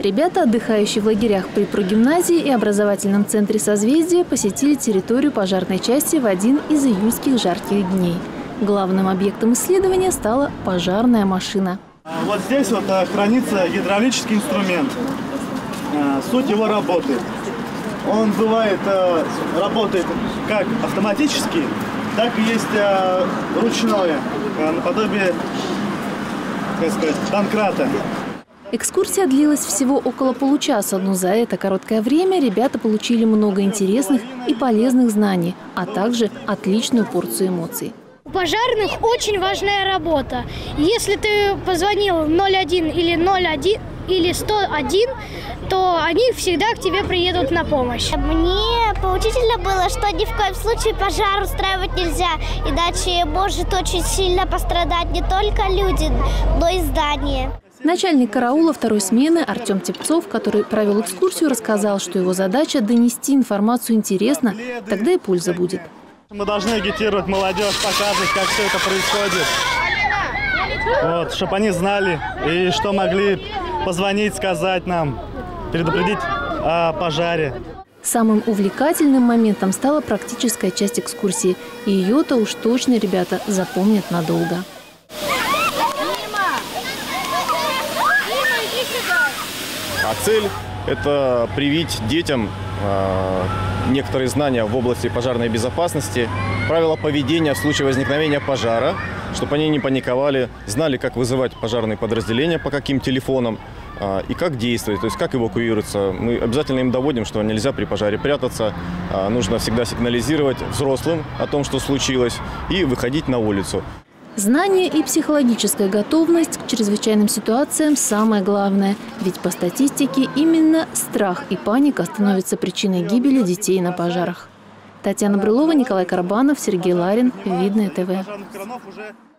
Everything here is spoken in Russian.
Ребята, отдыхающие в лагерях при прогимназии и образовательном центре «Созвездие», посетили территорию пожарной части в один из июльских жарких дней. Главным объектом исследования стала пожарная машина. Вот здесь вот хранится гидравлический инструмент. Суть его работы. Он работает как автоматически, так и есть ручное, наподобие, так сказать, домкрата. Экскурсия длилась всего около получаса, но за это короткое время ребята получили много интересных и полезных знаний, а также отличную порцию эмоций. У пожарных очень важная работа. Если ты позвонил 01 или 101, то они всегда к тебе приедут на помощь. Мне поучительно было, что ни в коем случае пожар устраивать нельзя, иначе может очень сильно пострадать не только люди, но и здание. Начальник караула второй смены Артем Тепцов, который провел экскурсию, рассказал, что его задача – донести информацию интересно, тогда и польза будет. Мы должны агитировать молодежь, показывать, как все это происходит, вот, чтобы они знали и что могли позвонить, сказать нам, предупредить о пожаре. Самым увлекательным моментом стала практическая часть экскурсии. И ее-то уж точно ребята запомнят надолго. А цель – это привить детям некоторые знания в области пожарной безопасности, правила поведения в случае возникновения пожара, чтобы они не паниковали, знали, как вызывать пожарные подразделения, по каким телефонам и как действовать, то есть как эвакуироваться. Мы обязательно им доводим, что нельзя при пожаре прятаться, нужно всегда сигнализировать взрослым о том, что случилось, и выходить на улицу. Знание и психологическая готовность к чрезвычайным ситуациям – самое главное. Ведь по статистике именно страх и паника становятся причиной гибели детей на пожарах. Татьяна Брылова, Николай Карабанов, Сергей Ларин. Видное ТВ.